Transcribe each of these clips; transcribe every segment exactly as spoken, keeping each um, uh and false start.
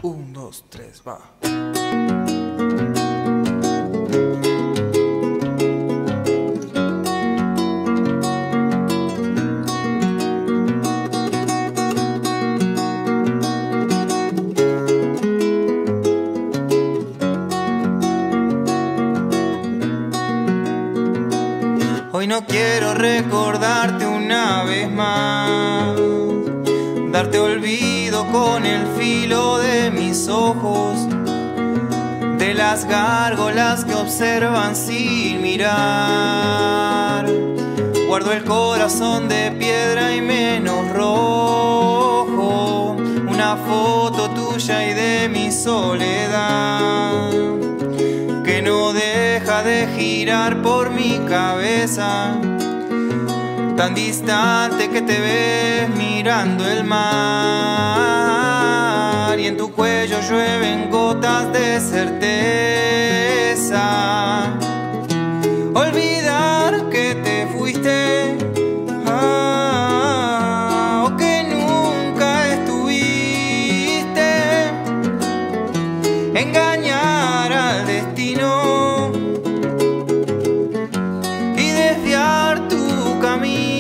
Un, dos, tres, va. Hoy no quiero recordarte una vez más, darte olvido con el filo de mis ojos, de las gárgolas que observan sin mirar. Guardo el corazón de piedra y menos rojo, una foto tuya y de mi soledad, que no deja de girar por mi cabeza, tan distante que te ves mirando el mar, y en tu cuello llueven gotas de certeza. Olvidar que te fuiste, ah, o que nunca estuviste, engañar al destino y desviar tu camino.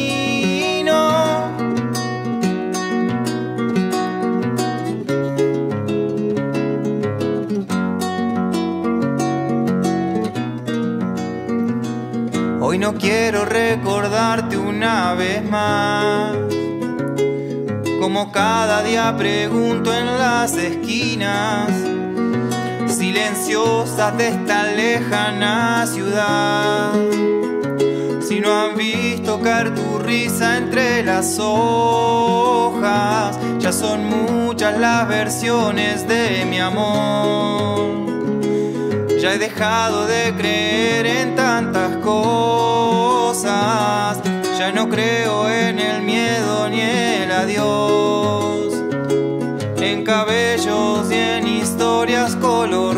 Hoy no quiero recordarte una vez más, como cada día pregunto en las esquinas silenciosas de esta lejana ciudad, si no han visto caer tu risa entre las hojas. Ya son muchas las versiones de mi amor, ya he dejado de creer en tantas cosas, ya no creo en el miedo ni el adiós, en cabellos y en historias color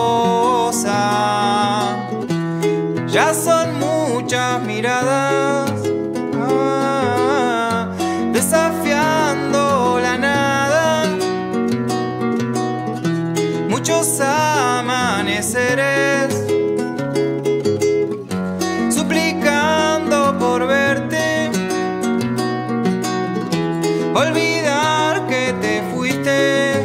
rosa. Ya son muchas miradas, ah, desafiando la nada, muchos amaneceres suplicando por verte. Olvidar que te fuiste,